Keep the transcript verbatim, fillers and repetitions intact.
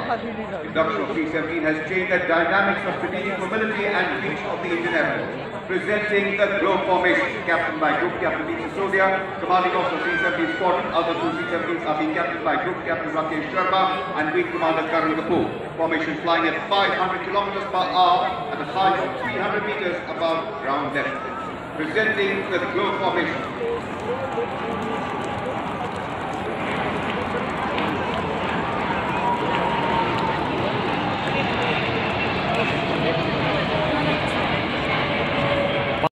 Induction of C seventeen has changed the dynamics of strategic mobility and reach of the Indian Air Force. Presenting the Globe formation, captained by Group Captain Deep Sisodia, commanding officer C seventeen Squadron. Other two C seventeens are being captained by Group Captain Rakesh Sharma and Wing Commander Karan Kapoor. Formation flying at five hundred kilometers per hour at a height of three hundred meters above ground level. Presenting the Globe formation.